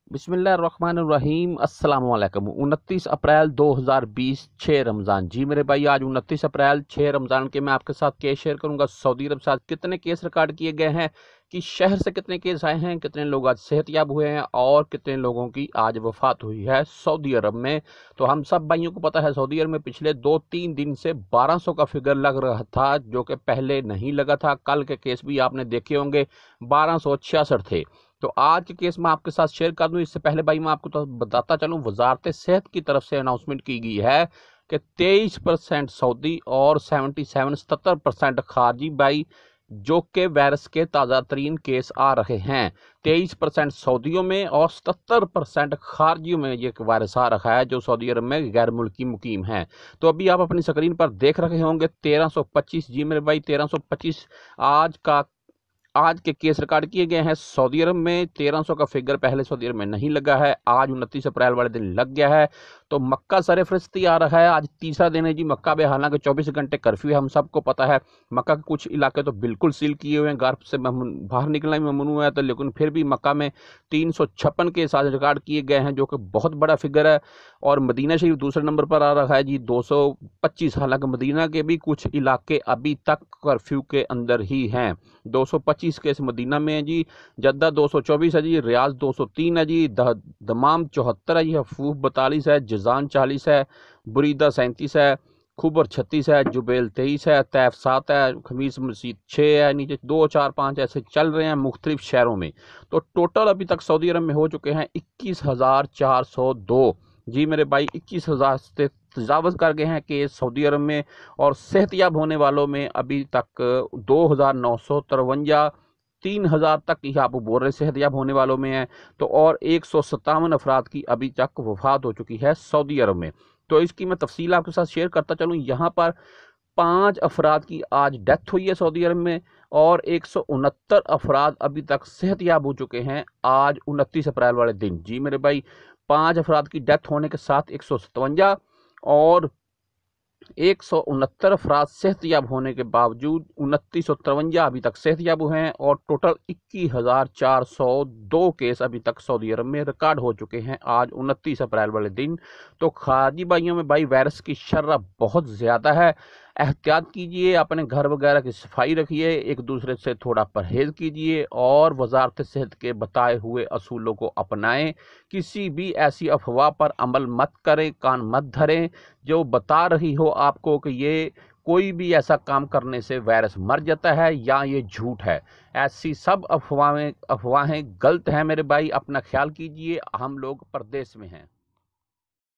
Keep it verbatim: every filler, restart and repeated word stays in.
बिस्मिल्लाहिर्रहमानिर्रहीम अस्सलाम वालेकुम। उनतीस अप्रैल दो हज़ार बीस, छः रमज़ान। जी मेरे भाई, आज उनतीस अप्रैल छः रमज़ान के मैं आपके साथ केस शेयर करूंगा। सऊदी अरब से आज कितने केस रिकॉर्ड किए गए हैं, कि शहर से कितने केस आए हैं, कितने लोग आज सेहतयाब हुए हैं और कितने लोगों की आज वफात हुई है सऊदी अरब में। तो हम सब भाइयों को पता है, सऊदी अरब में पिछले दो तीन दिन से बारह सौ का फिगर लग रहा था, जो कि पहले नहीं लगा था। कल के केस भी आपने देखे होंगे, बारह सौ छियासठ थे। तो आज के केस में आपके साथ शेयर कर दूं। इससे पहले भाई मैं आपको तो बताता चलूं, वजारत सेहत की तरफ से अनाउंसमेंट की गई है कि तेईस परसेंट सऊदी और सैंतीस सत्तर परसेंट खारजी भाई जो कि वायरस के ताज़ा तरीन केस आ रहे हैं। तेईस परसेंट सऊदियों में और सत्तर परसेंट खारजियों में ये वायरस आ रखा है, जो सऊदी अरब में गैर मुल्की मुकीम हैं। तो अभी आप अपनी स्क्रीन पर देख रहे होंगे तेरह सौ पच्चीस। जी मेरे भाई, तेरह सौ पच्चीस आज का आज के केस रिकॉर्ड किए गए हैं सऊदी अरब में। तेरह सौ का फिगर पहले सऊदी अरब में नहीं लगा है, आज उनतीस अप्रैल वाले दिन लग गया है। तो मक्का सरे फरिश्ती आ रहा है, आज तीसरा दिन है जी मक्का में। हालांकि चौबीस घंटे कर्फ्यू है, हम सबको पता है। मक्का के कुछ इलाके तो बिल्कुल सील किए हुए हैं, घर से बाहर निकलना भी ममनू है। तो लेकिन फिर भी मक्का में तीन सौ छप्पन केस आज रिकॉर्ड किए गए हैं, जो कि बहुत बड़ा फिगर है। और मदीना शरीफ दूसरे नंबर पर आ रहा है जी दो सौ पच्चीस। हालांकि मदीना के भी कुछ इलाके अभी तक कर्फ्यू के अंदर ही हैं। दो सौ पच्चीस केस मदीना में है जी, जद्दा दो सौ चौबीस है जी, रियाज दो सौ तीन है जी, दमाम चौहत्तर है जी, हफूफ बतालीस है, जजान चालीस है, बुरीदा सैंतीस है, खुबर छत्तीस है, जुबेल तेईस है, तैफ सात है, खमीस मस्जिद छः है, नीचे दो चार पाँच ऐसे चल रहे हैं मुख्तलिफ शहरों में। तो टोटल अभी तक सऊदी अरब में हो चुके हैं इक्कीस हज़ार चार सौ दो। जी मेरे भाई, इक्कीस हज़ार से तजावज़ कर गए हैं केस सऊदी अरब में। और सेहतयाब होने वालों में अभी तक दो हज़ार नौ सौ तिरवंजा, तीन हज़ार तक ही आप बोल रहे सेहतयाब होने वालों में है। तो और एक सौ सत्तावन अफराद की अभी तक वफात हो चुकी है सऊदी अरब में। तो इसकी मैं तफसील आपके साथ शेयर करता चलूँ। यहाँ पर पाँच अफराद की आज डेथ हुई है सऊदी अरब में, और एक सौ उनहत्तर अफराद अभी तक सेहतयाब हो चुके हैं आज उनतीस अप्रैल वाले दिन। जी मेरे भाई, पाँच अफराद की डेथ होने के साथ एक सौ सतवंजा और एक सौ उनहत्तर अफराद सेहतयाब होने के बावजूद उनतीस सौ तिरवंजा अभी तक सेहतयाब हुए हैं। और टोटल इक्कीस हज़ार चार सौ दो केस अभी तक सऊदी अरब में रिकॉर्ड हो चुके हैं आज उनतीस अप्रैल वाले दिन। तो खारजी भाइयों में भाई वायरस की शर्रा बहुत ज़्यादा है। एहतियात कीजिए, अपने घर वगैरह की सफाई रखिए, एक दूसरे से थोड़ा परहेज़ कीजिए और वजारत सेहत के बताए हुए असूलों को अपनाएं। किसी भी ऐसी अफवाह पर अमल मत करें, कान मत धरें जो बता रही हो आपको कि ये कोई भी ऐसा काम करने से वायरस मर जाता है या ये झूठ है। ऐसी सब अफवाहें अफवाहें गलत हैं मेरे भाई। अपना ख्याल कीजिए, हम लोग परदेश में हैं।